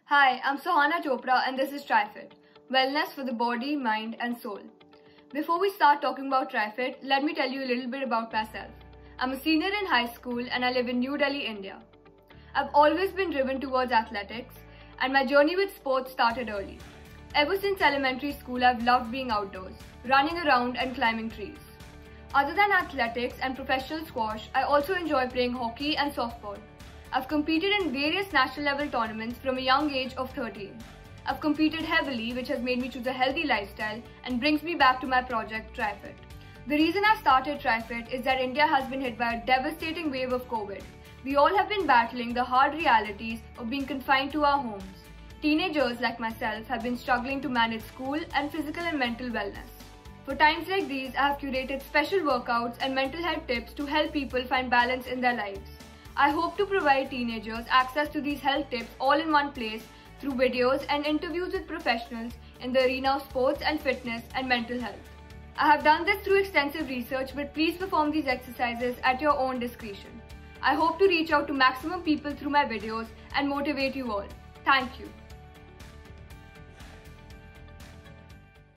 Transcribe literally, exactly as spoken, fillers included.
Hi, I'm Sohana Chopra and this is TriFit, wellness for the body, mind and soul. Before we start talking about TriFit, let me tell you a little bit about myself. I'm a senior in high school and I live in New Delhi, India. I've always been driven towards athletics and my journey with sports started early. Ever since elementary school, I've loved being outdoors, running around and climbing trees. Other than athletics and professional squash, I also enjoy playing hockey and softball. I've competed in various national level tournaments from a young age of thirteen. I've competed heavily, which has made me choose a healthy lifestyle and brings me back to my project TriFit. The reason I started TriFit is that India has been hit by a devastating wave of COVID. We all have been battling the hard realities of being confined to our homes. Teenagers like myself have been struggling to manage school and physical and mental wellness. For times like these, I have curated special workouts and mental health tips to help people find balance in their lives. I hope to provide teenagers access to these health tips all in one place through videos and interviews with professionals in the arena of sports and fitness and mental health. I have done this through extensive research, but please perform these exercises at your own discretion. I hope to reach out to maximum people through my videos and motivate you all. Thank you.